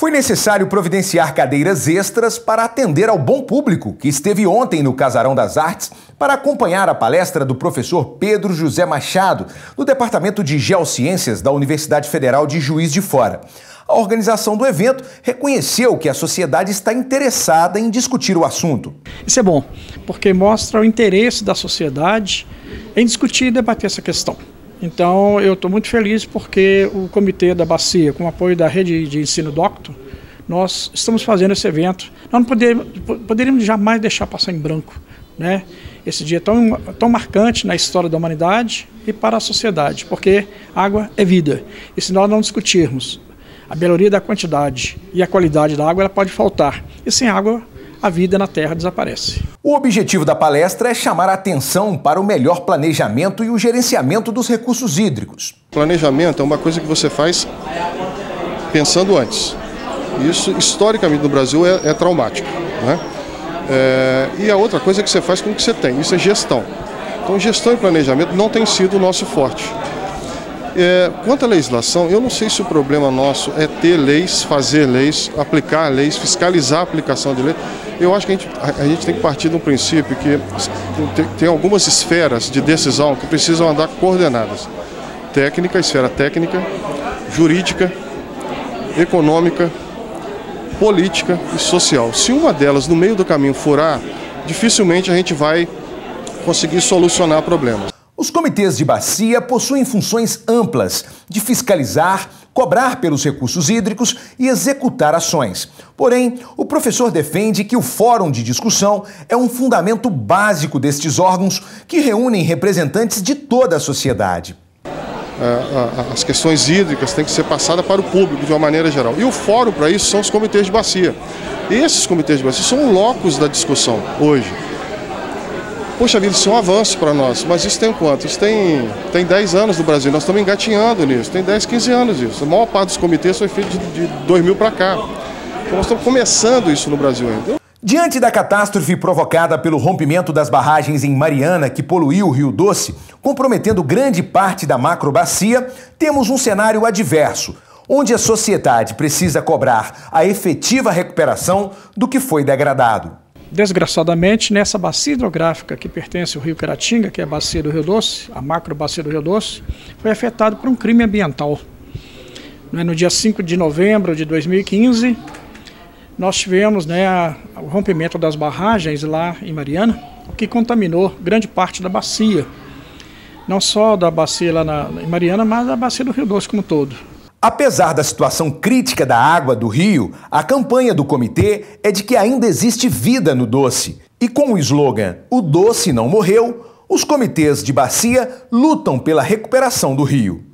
Foi necessário providenciar cadeiras extras para atender ao bom público que esteve ontem no Casarão das Artes para acompanhar a palestra do professor Pedro José Machado, do Departamento de Geociências da Universidade Federal de Juiz de Fora. A organização do evento reconheceu que a sociedade está interessada em discutir o assunto. Isso é bom, porque mostra o interesse da sociedade em discutir e debater essa questão. Então, eu estou muito feliz porque o Comitê da Bacia, com o apoio da Rede de Ensino Docto, nós estamos fazendo esse evento. Nós não poderíamos jamais deixar passar em branco, né? Esse dia tão marcante na história da humanidade e para a sociedade, porque água é vida. E se nós não discutirmos a melhoria da quantidade e a qualidade da água, ela pode faltar. E sem água, a vida na Terra desaparece. O objetivo da palestra é chamar a atenção para o melhor planejamento e o gerenciamento dos recursos hídricos. Planejamento é uma coisa que você faz pensando antes. Isso, historicamente, no Brasil é traumático, né? E a outra coisa é que você faz com o que você tem. Isso é gestão. Então, gestão e planejamento não tem sido o nosso forte. Quanto à legislação, eu não sei se o problema nosso é ter leis, fazer leis, aplicar leis, fiscalizar a aplicação de leis. Eu acho que a gente tem que partir de um princípio que tem algumas esferas de decisão que precisam andar coordenadas. Técnica, esfera técnica, jurídica, econômica, política e social. Se uma delas no meio do caminho furar, dificilmente a gente vai conseguir solucionar problemas. Os comitês de bacia possuem funções amplas de fiscalizar, cobrar pelos recursos hídricos e executar ações. Porém, o professor defende que o fórum de discussão é um fundamento básico destes órgãos que reúnem representantes de toda a sociedade. As questões hídricas têm que ser passadas para o público de uma maneira geral. E o fórum para isso são os comitês de bacia. Esses comitês de bacia são locos da discussão hoje. Poxa vida, isso é um avanço para nós, mas isso tem quanto? Isso tem 10 anos no Brasil, nós estamos engatinhando nisso, tem 10, 15 anos isso. A maior parte dos comitês foi feita de 2000 para cá. Então nós estamos começando isso no Brasil ainda. Diante da catástrofe provocada pelo rompimento das barragens em Mariana, que poluiu o Rio Doce, comprometendo grande parte da macrobacia, temos um cenário adverso, onde a sociedade precisa cobrar a efetiva recuperação do que foi degradado. Desgraçadamente, nessa bacia hidrográfica que pertence ao Rio Caratinga, que é a bacia do Rio Doce, a macrobacia do Rio Doce, foi afetada por um crime ambiental. No dia 5 de novembro de 2015, nós tivemos o rompimento das barragens lá em Mariana, o que contaminou grande parte da bacia. Não só da bacia lá em Mariana, mas da bacia do Rio Doce como um todo. Apesar da situação crítica da água do rio, a campanha do comitê é de que ainda existe vida no Doce. E com o slogan "O Doce não morreu", os comitês de bacia lutam pela recuperação do rio.